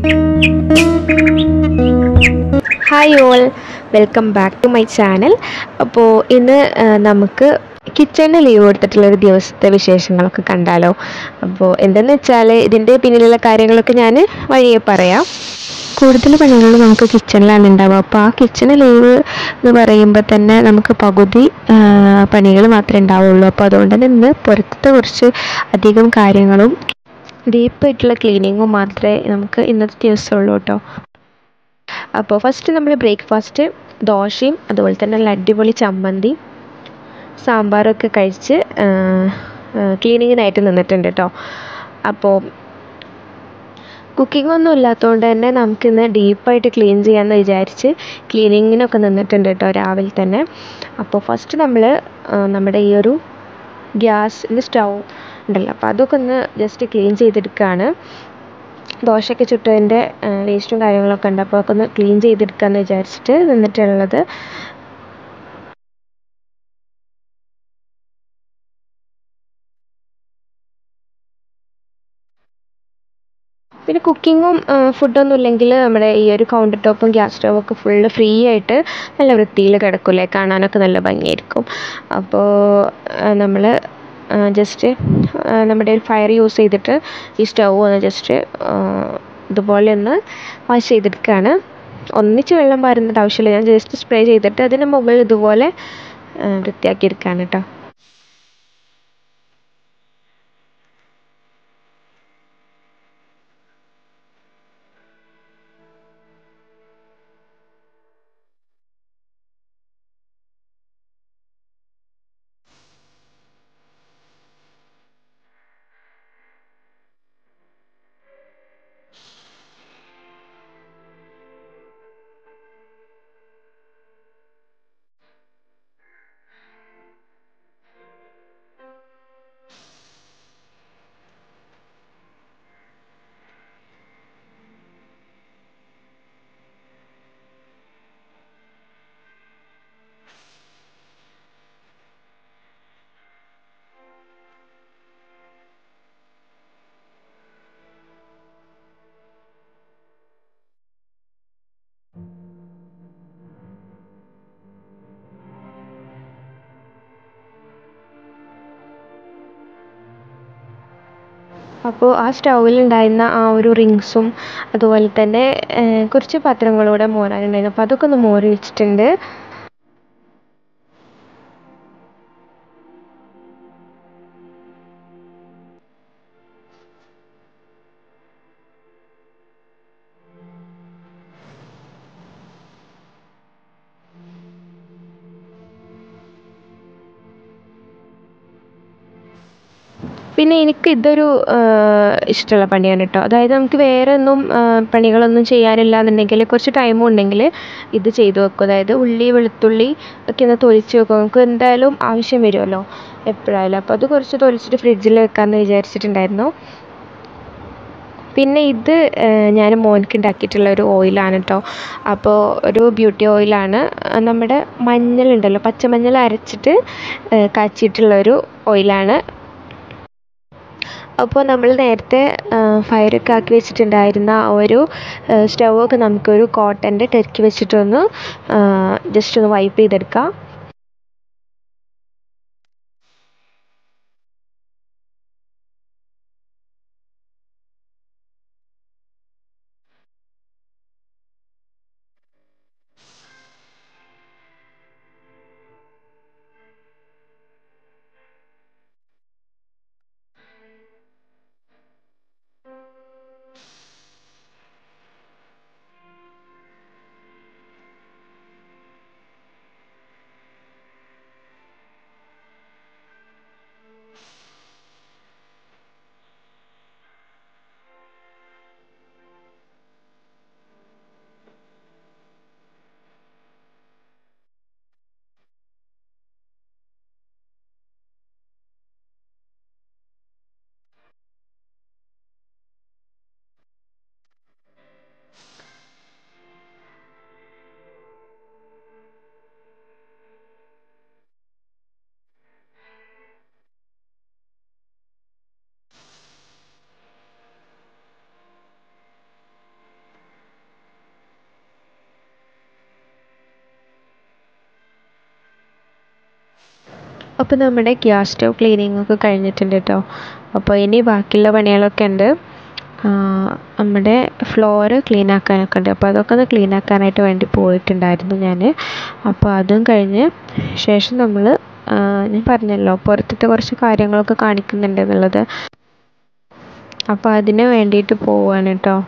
Hi all, welcome back to my channel. അപ്പോൾ ഇന്ന് നമുക്ക് കിച്ചണിന് ലീവ് കൊടുത്തിട്ടുള്ളൊരു ദിവസത്തെ വിശേഷങ്ങളൊക്കെ കണ്ടാലോ. അപ്പോൾ എന്തെന്ന് വെച്ചാൽ ഇതിൻ്റെ പിന്നിലുള്ള കാര്യങ്ങളൊക്കെ ഞാൻ വഴിയെ പറയാം. കൂടുതൽ പണികൾ നമുക്ക് കിച്ചണിലാണ് ഉണ്ടാവുക. അപ്പോൾ ആ കിച്ചണ് ലീവ് എന്ന് പറയുമ്പോൾ തന്നെ നമുക്ക് പകുതി പണികൾ മാത്രമേ ഉണ്ടാവുള്ളൂ. അപ്പോൾ അതുകൊണ്ട് തന്നെ ഇന്ന് പുറത്തെ കുറച്ച് അധികം കാര്യങ്ങളും ഡീപ്പായിട്ടുള്ള ക്ലീനിങ്ങും മാത്രമേ നമുക്ക് ഇന്നത്തെ ദിവസമുള്ളൂ കേട്ടോ. അപ്പോൾ ഫസ്റ്റ് നമ്മൾ ബ്രേക്ക്ഫാസ്റ്റ് ദോശയും അതുപോലെ തന്നെ നല്ല അടിപൊളി ചമ്മന്തി സാമ്പാറൊക്കെ കഴിച്ച് ക്ലീനിങ്ങിനായിട്ട് നിന്നിട്ടുണ്ട് കേട്ടോ. അപ്പോൾ കുക്കിംഗ് ഒന്നും ഇല്ലാത്തതുകൊണ്ട് തന്നെ നമുക്കിന്ന് ഡീപ്പായിട്ട് ക്ലീൻ ചെയ്യാമെന്ന് വിചാരിച്ച് ക്ലീനിങ്ങിനൊക്കെ നിന്നിട്ടുണ്ട് കേട്ടോ രാവിലെ തന്നെ. അപ്പോൾ ഫസ്റ്റ് നമ്മൾ നമ്മുടെ ഈ ഒരു ഗ്യാസിൻ്റെ സ്റ്റൗ ഉണ്ടല്ലോ, അപ്പോൾ അതൊക്കെ ഒന്ന് ജസ്റ്റ് ക്ലീൻ ചെയ്തെടുക്കുകയാണ്. ദോശയൊക്കെ ചുട്ടതിൻ്റെ വേസ്റ്റും കാര്യങ്ങളൊക്കെ ഉണ്ട്, അപ്പോൾ അതൊക്കെ ഒന്ന് ക്ലീൻ ചെയ്തെടുക്കാമെന്ന് വിചാരിച്ചിട്ട് നിന്നിട്ടുള്ളത്. പിന്നെ കുക്കിങ്ങും ഫുഡൊന്നും ഇല്ലെങ്കിൽ നമ്മുടെ ഈ ഒരു കൗണ്ടർ ടോപ്പും ഗ്യാസ് സ്റ്റൗവൊക്കെ ഫുള്ള് ഫ്രീ ആയിട്ട് നല്ല വൃത്തിയിൽ കിടക്കില്ലേ, കാണാനൊക്കെ നല്ല ഭംഗിയായിരിക്കും. അപ്പോൾ നമ്മൾ ജസ്റ്റ് നമ്മുടെ ഒരു ഫയർ യൂസ് ചെയ്തിട്ട് ഈ സ്റ്റൗ ഒന്ന് ജസ്റ്റ് ഇതുപോലെ ഒന്ന് വാഷ് ചെയ്തെടുക്കുകയാണ്. ഒന്നിച്ച് വെള്ളം പാരുന്നതിൻ്റെ ആവശ്യമില്ല, ഞാൻ ജസ്റ്റ് സ്പ്രേ ചെയ്തിട്ട് അതിന് മുകളിൽ ഇതുപോലെ വൃത്തിയാക്കിയെടുക്കുകയാണ് കേട്ടോ. അപ്പോൾ ആ സ്റ്റൗവിലുണ്ടായിരുന്ന ആ ഒരു റിങ്സും അതുപോലെ തന്നെ കുറച്ച് പാത്രങ്ങളൂടെ മോരാനുണ്ടായിരുന്നു, അപ്പോൾ അതൊക്കെ ഒന്ന് മോരി വെച്ചിട്ടുണ്ട്. പിന്നെ എനിക്ക് ഇതൊരു ഇഷ്ടമുള്ള പണിയാണ് കേട്ടോ. അതായത് നമുക്ക് വേറെ ഒന്നും പണികളൊന്നും ചെയ്യാനില്ല എന്നുണ്ടെങ്കിൽ, കുറച്ച് ടൈമും ഉണ്ടെങ്കിൽ ഇത് ചെയ്തു വെക്കും. അതായത് ഉള്ളി വെളുത്തുള്ളി ഒക്കെ ഒന്ന് തൊലിച്ച് വെക്കും, നമുക്ക് എന്തായാലും ആവശ്യം വരുമല്ലോ എപ്പോഴായാലും. അപ്പോൾ അത് കുറച്ച് തൊലിച്ചിട്ട് ഫ്രിഡ്ജിൽ വെക്കാമെന്ന് വിചാരിച്ചിട്ടുണ്ടായിരുന്നു. പിന്നെ ഇത് ഞാൻ മോൻക്ക് ഉണ്ടാക്കിയിട്ടുള്ള ഒരു ഓയിലാണ് കേട്ടോ. അപ്പോൾ ഒരു ബ്യൂട്ടി ഓയിലാണ്, നമ്മുടെ മഞ്ഞളുണ്ടല്ലോ, പച്ചമഞ്ഞൾ അരച്ചിട്ട് കാച്ചിയിട്ടുള്ളൊരു ഓയിലാണ്. അപ്പോൾ നമ്മൾ നേരത്തെ ഫയറൊക്കെ ആക്കി വെച്ചിട്ടുണ്ടായിരുന്ന ആ ഒരു സ്റ്റൗവൊക്കെ നമുക്കൊരു കോട്ടൻ്റെ ടെർക്ക് വെച്ചിട്ടൊന്ന് ജസ്റ്റ് ഒന്ന് വൈപ്പ് ചെയ്തെടുക്കാം. അപ്പോൾ നമ്മുടെ ഗ്യാസ് സ്റ്റവ് ക്ലീനിങ് ഒക്കെ കഴിഞ്ഞിട്ടുണ്ട് കേട്ടോ. അപ്പോൾ ഇനി ബാക്കിയുള്ള പണികളൊക്കെ ഉണ്ട്. നമ്മുടെ ഫ്ലോറ് ക്ലീൻ ആക്കാനൊക്കെ ഉണ്ട്. അപ്പോൾ അതൊക്കെ ഒന്ന് ക്ലീൻ ആക്കാനായിട്ട് വേണ്ടി പോയിട്ടുണ്ടായിരുന്നു ഞാൻ. അപ്പോൾ അതും കഴിഞ്ഞ് ശേഷം നമ്മൾ ഞാൻ പറഞ്ഞല്ലോ പുറത്തത്തെ കുറച്ച് കാര്യങ്ങളൊക്കെ കാണിക്കുന്നുണ്ട് എന്നുള്ളത്. അപ്പോൾ അതിന് വേണ്ടിയിട്ട് പോവുകയാണ് കേട്ടോ.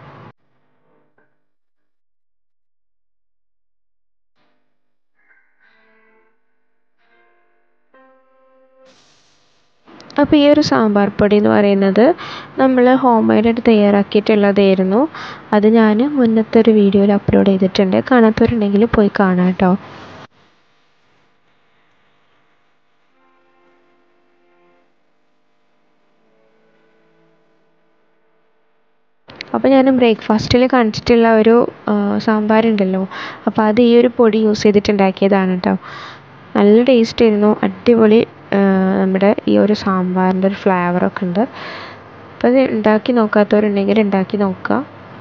അപ്പോൾ ഈ ഒരു സാമ്പാർ പൊടി എന്ന് പറയുന്നത് നമ്മൾ ഹോം മെയ്ഡായിട്ട് തയ്യാറാക്കിയിട്ടുള്ളതായിരുന്നു. അത് ഞാൻ മുന്നത്തെ ഒരു വീഡിയോയിൽ അപ്ലോഡ് ചെയ്തിട്ടുണ്ട്. കാണാത്തവരുണ്ടെങ്കിൽ പോയി കാണാം കേട്ടോ. അപ്പോൾ ഞാൻ ബ്രേക്ക്ഫാസ്റ്റിൽ കാണിച്ചിട്ടുള്ള ഒരു സാമ്പാറുണ്ടല്ലോ, അപ്പോൾ അത് ഈ ഒരു പൊടി യൂസ് ചെയ്തിട്ടുണ്ടാക്കിയതാണ് കേട്ടോ. നല്ല ടേസ്റ്റ് ആയിരുന്നു, അടിപൊളി. നമ്മുടെ ഈ ഒരു സാമ്പാറിൻ്റെ ഒരു ഫ്ലേവറൊക്കെ ഉണ്ട്. അപ്പോൾ അത് ഉണ്ടാക്കി നോക്കാത്തവരുണ്ടെങ്കിൽ ഉണ്ടാക്കി നോക്കുക.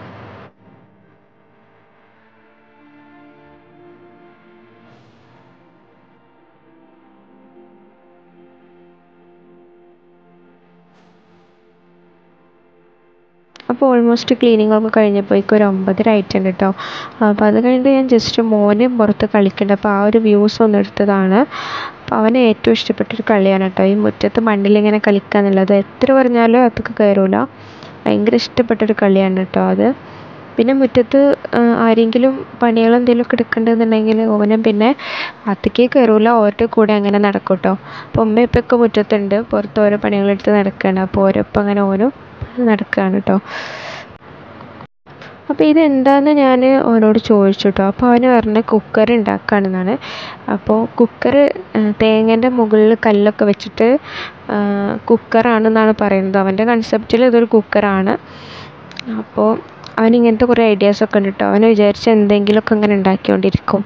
അപ്പോൾ ഓൾമോസ്റ്റ് ക്ലീനിങ് ഒക്കെ കഴിഞ്ഞപ്പോഴേക്കും ഒരു 9:30 ആയിട്ടുണ്ട് കേട്ടോ. അപ്പോൾ അത് കഴിഞ്ഞിട്ട് ഞാൻ ജസ്റ്റ് മോനെ പുറത്ത് കളിക്കുന്നുണ്ട്, അപ്പോൾ ആ ഒരു വ്യൂസ് ഒന്ന് എടുത്തതാണ്. അപ്പോൾ അവന് ഏറ്റവും ഇഷ്ടപ്പെട്ടൊരു കളിയാണ് കേട്ടോ ഈ മുറ്റത്ത് മണ്ണിലിങ്ങനെ കളിക്കുക എന്നുള്ളത്. എത്ര പറഞ്ഞാലും അതൊക്കെ കയറൂല, ഭയങ്കര ഇഷ്ടപ്പെട്ടൊരു കളിയാണ് കേട്ടോ അത്. പിന്നെ മുറ്റത്ത് ആരെങ്കിലും പണികൾ എന്തെങ്കിലുമൊക്കെ എടുക്കേണ്ടതെന്നുണ്ടെങ്കിൽ ഓനും പിന്നെ അകത്തേക്ക് കയറൂല, ഓരുടെ കൂടെ അങ്ങനെ നടക്കും കേട്ടോ. അപ്പോൾ ഉമ്മ ഇപ്പൊക്കെ മുറ്റത്തുണ്ട്, പുറത്ത് ഓരോ പണികളെടുത്ത് നടക്കുകയാണ്. അപ്പോൾ ഓരോപ്പം അങ്ങനെ ഓരോ നടക്കുകയാണ് കേട്ടോ. അപ്പോൾ ഇതെന്താണെന്ന് ഞാൻ അവനോട് ചോദിച്ചു കേട്ടോ. അപ്പോൾ അവന് പറഞ്ഞ കുക്കർ ഉണ്ടാക്കുകയാണെന്നാണ്. അപ്പോൾ കുക്കർ തേങ്ങേൻ്റെ മുകളിൽ കല്ലൊക്കെ വെച്ചിട്ട് കുക്കറാണെന്നാണ് പറയുന്നത്. അവൻ്റെ കൺസെപ്റ്റിൽ ഇതൊരു കുക്കറാണ്. അപ്പോൾ അവനിങ്ങനത്തെ കുറേ ഐഡിയാസൊക്കെ ഉണ്ട് കേട്ടോ. അവന് വിചാരിച്ച എന്തെങ്കിലുമൊക്കെ അങ്ങനെ ഉണ്ടാക്കിക്കൊണ്ടിരിക്കും.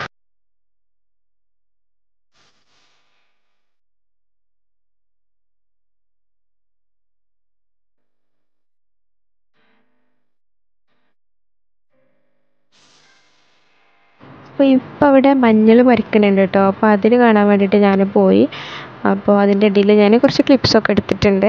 അപ്പോൾ ഇപ്പം അവിടെ മഞ്ഞൾ പറിക്കുന്നുണ്ട് കേട്ടോ. അപ്പോൾ അതിന് കാണാൻ വേണ്ടിയിട്ട് ഞാൻ പോയി. അപ്പോൾ അതിൻ്റെ ഇടയിൽ ഞാൻ കുറച്ച് ക്ലിപ്സൊക്കെ എടുത്തിട്ടുണ്ട്.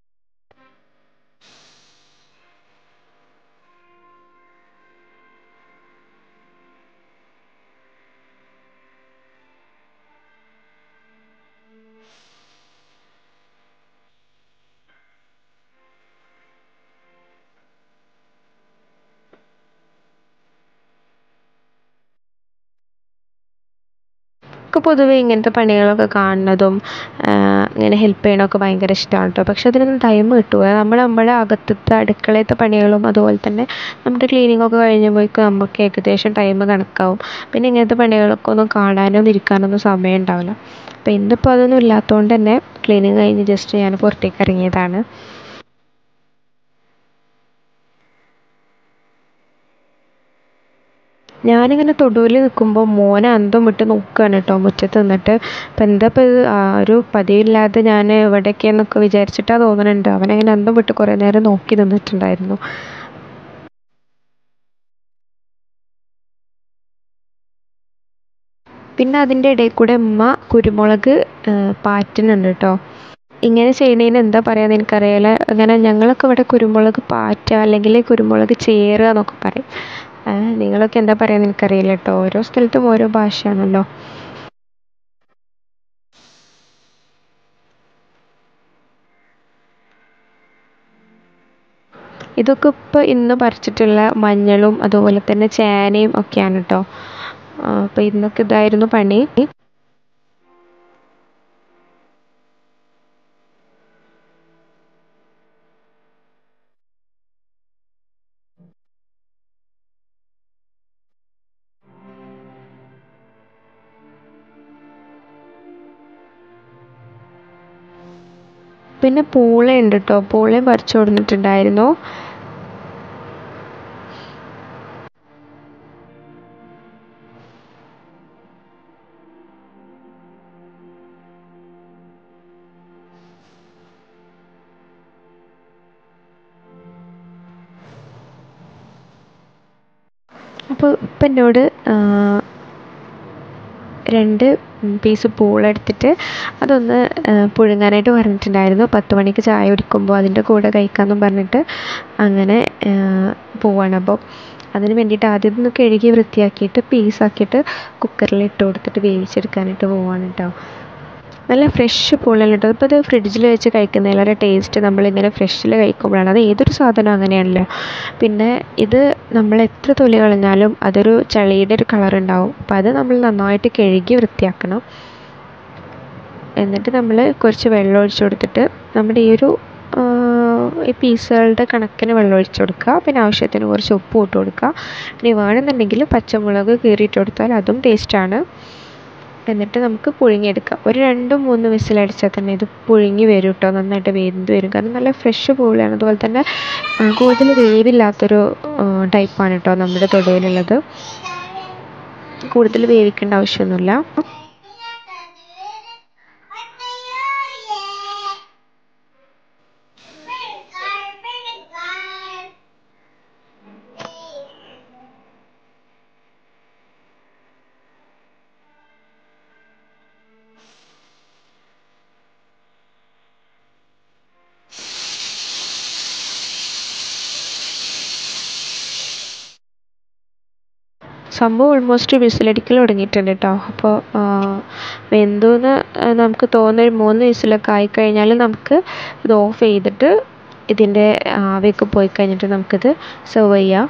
എനിക്ക് പൊതുവേ ഇങ്ങനത്തെ പണികളൊക്കെ കാണുന്നതും ഇങ്ങനെ ഹെൽപ്പ് ചെയ്യണമൊക്കെ ഭയങ്കര ഇഷ്ടമാണ് കേട്ടോ. പക്ഷെ അതിനൊന്നും ടൈം കിട്ടുക, നമ്മുടെ അകത്തത്തെ അടുക്കളയത്തെ പണികളും അതുപോലെ തന്നെ നമ്മുടെ ക്ലീനിങ്ങൊക്കെ കഴിഞ്ഞപ്പോഴേക്കും നമുക്ക് ഏകദേശം ടൈം കണക്കാവും. പിന്നെ ഇങ്ങനത്തെ പണികളൊക്കെ ഒന്നും കാണാനൊന്നും ഇരിക്കാനൊന്നും സമയം ഉണ്ടാവില്ല. അപ്പോൾ ഇന്നിപ്പോൾ അതൊന്നും ഇല്ലാത്തതുകൊണ്ട് തന്നെ ക്ലീനിങ് കഴിഞ്ഞ് ജസ്റ്റ് ഞാൻ പുറത്തേക്ക് ഇറങ്ങിയതാണ്. ഞാനിങ്ങനെ തൊടുവിൽ നിൽക്കുമ്പോൾ മോനെ അന്തം വിട്ട് നോക്കുകയാണ് കേട്ടോ മുറ്റത്ത് നിന്നിട്ട്. അപ്പം എന്താ ഇപ്പോൾ ഇത് ഒരു പതിവില്ലാതെ ഞാൻ എവിടെയൊക്കെയെന്നൊക്കെ വിചാരിച്ചിട്ടാണ് തോന്നുന്നുണ്ട്. അവനങ്ങനെ അന്തം വിട്ട് കുറേ നേരം നോക്കി നിന്നിട്ടുണ്ടായിരുന്നു. പിന്നെ അതിൻ്റെ ഇടയിൽ കൂടെ ഉമ്മ കുരുമുളക് പാറ്റുന്നുണ്ട് കേട്ടോ. ഇങ്ങനെ ചെയ്യുന്നതിന് എന്താ പറയുക എനിക്കറിയില്ല. അങ്ങനെ ഞങ്ങളൊക്കെ ഇവിടെ കുരുമുളക് പാറ്റുക അല്ലെങ്കിൽ കുരുമുളക് ചേറുക എന്നൊക്കെ പറയും. നിങ്ങളൊക്കെ എന്താ പറയുക എനിക്കറിയില്ല കേട്ടോ, ഓരോ സ്ഥലത്തും ഓരോ ഭാഷയാണല്ലോ. ഇതൊക്കെ ഇപ്പോൾ ഇന്ന് പറിച്ചിട്ടുള്ള മഞ്ഞളും അതുപോലെ തന്നെ ചേനയും ഒക്കെയാണ് കേട്ടോ. അപ്പോൾ ഇന്നൊക്കെ ഇതായിരുന്നു പണി. പിന്നെ പൂളയുണ്ട് കേട്ടോ, പൂളയും പറിച്ചു കൊടുത്തിട്ടുണ്ടായിരുന്നു. അപ്പോൾ ഇപ്പം എന്നോട് 2 പീസ് പൂളെടുത്തിട്ട് അതൊന്ന് പുഴുങ്ങാനായിട്ട് പറഞ്ഞിട്ടുണ്ടായിരുന്നു. 10 മണിക്ക് ചായ കുടിക്കുമ്പോൾ അതിൻ്റെ കൂടെ കഴിക്കാമെന്നും പറഞ്ഞിട്ട് അങ്ങനെ പോവാണ്. അപ്പോൾ അതിന് വേണ്ടിയിട്ട് ആദ്യം ഒന്ന് കഴുകി വൃത്തിയാക്കിയിട്ട് പീസാക്കിയിട്ട് കുക്കറിൽ ഇട്ട് കൊടുത്തിട്ട് വേവിച്ചെടുക്കാനായിട്ട് പോവാണ് കേട്ടോ. നല്ല ഫ്രഷ് പൂളയാണ് കേട്ടോ. ഇപ്പോൾ ഇത് ഫ്രിഡ്ജിൽ വെച്ച് കഴിക്കുന്നതിലേറെ ടേസ്റ്റ് നമ്മളിങ്ങനെ ഫ്രഷിൽ കഴിക്കുമ്പോഴാണ്. അത് ഏതൊരു സാധനം അങ്ങനെയാണല്ലോ. പിന്നെ ഇത് നമ്മൾ എത്ര തൊലി കളഞ്ഞാലും അതൊരു ചളിയുടെ ഒരു കളറുണ്ടാവും. അപ്പോൾ അത് നമ്മൾ നന്നായിട്ട് കഴുകി വൃത്തിയാക്കണം. എന്നിട്ട് നമ്മൾ കുറച്ച് വെള്ളം ഒഴിച്ച് കൊടുത്തിട്ട് നമ്മുടെ ഈ പീസുകളുടെ കണക്കിന് വെള്ളം ഒഴിച്ച് കൊടുക്കുക. പിന്നെ ആവശ്യത്തിന് കുറച്ച് ഉപ്പ് ഇട്ട് കൊടുക്കുക. ഇനി വേണമെന്നുണ്ടെങ്കിൽ പച്ചമുളക് കീറിയിട്ട് കൊടുത്താൽ അതും ടേസ്റ്റാണ്. എന്നിട്ട് നമുക്ക് പുഴുങ്ങിയെടുക്കാം. ഒരു 2-3 വിസിലടിച്ചാൽ തന്നെ ഇത് പുഴുങ്ങി വരും കേട്ടോ. നന്നായിട്ട് വെന്ത് വരും. കാരണം നല്ല ഫ്രഷ് പൂളയാണ്. അതുപോലെ തന്നെ കൂടുതൽ വേവില്ലാത്തൊരു ടൈപ്പാണ് കേട്ടോ നമ്മുടെ തൊടുവിലുള്ളത്. കൂടുതൽ വേവിക്കേണ്ട ആവശ്യമൊന്നുമില്ല. സംഭവം ഓൾമോസ്റ്റ് വിസിലടിക്കൽ തുടങ്ങിയിട്ടുണ്ട് കേട്ടോ. അപ്പോൾ വെന്തുന്ന് നമുക്ക് തോന്നുന്ന 3 വിസിലൊക്കെ ആയിക്കഴിഞ്ഞാൽ നമുക്ക് ഇത് ഓഫ് ചെയ്തിട്ട് ഇതിൻ്റെ ആവിയൊക്കെ പോയി കഴിഞ്ഞിട്ട് നമുക്കിത് സെർവ് ചെയ്യാം.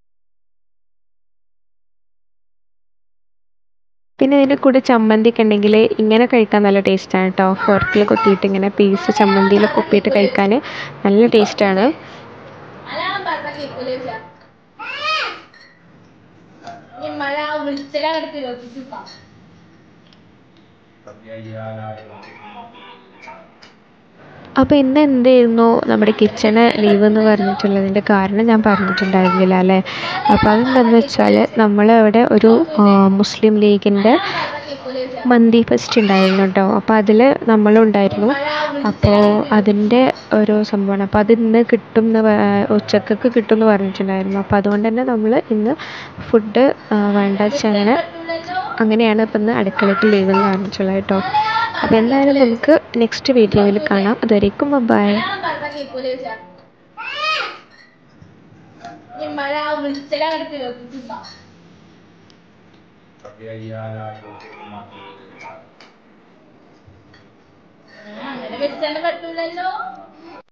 പിന്നെ ഇതിൻ്റെ കൂടെ ചമ്മന്തിയൊക്കെ ഉണ്ടെങ്കിൽ ഇങ്ങനെ കഴിക്കാൻ നല്ല ടേസ്റ്റാണ് കേട്ടോ. ഫോർക്കിൽ കൊത്തിയിട്ട് ഇങ്ങനെ പീസ് ചമ്മന്തിയിൽ കൊത്തിയിട്ട് കഴിക്കാൻ നല്ല ടേസ്റ്റാണ്. അപ്പോൾ ഇന്ന് എന്തായിരുന്നു നമ്മുടെ കിച്ചണ് ലീവ് എന്ന് പറഞ്ഞിട്ടുള്ളതിൻ്റെ കാരണം ഞാൻ പറഞ്ഞിട്ടുണ്ടായിരുന്നില്ല അല്ലേ. അപ്പോൾ അതെന്താണെന്ന് വെച്ചാൽ നമ്മളവിടെ ഒരു മുസ്ലിം ലീഗിൻ്റെ മന്തി ഫെസ്റ്റ് ഉണ്ടായിരുന്നു കേട്ടോ. അപ്പോൾ അതിൽ നമ്മളുണ്ടായിരുന്നു. അപ്പോൾ അതിൻ്റെ ഒരു സംഭവമാണ്. അപ്പോൾ അത് ഇന്ന് കിട്ടും ഉച്ചക്കൊക്കെ കിട്ടും എന്ന് പറഞ്ഞിട്ടുണ്ടായിരുന്നു. അപ്പോൾ അതുകൊണ്ട് തന്നെ നമ്മൾ ഇന്ന് ഫുഡ് വേണ്ട വെച്ചങ്ങനെ അങ്ങനെയാണ് ഇപ്പം ഇന്ന് അടുക്കളയ്ക്ക് ലീവ് എന്ന് പറഞ്ഞിട്ടുള്ളത് കേട്ടോ. അപ്പോൾ എന്തായാലും നമുക്ക് നെക്സ്റ്റ് വീഡിയോയിൽ കാണാം. അതുവരേക്കും ബൈ. അങ്ങനെ വെച്ചാൽ പറ്റൂലല്ലോ.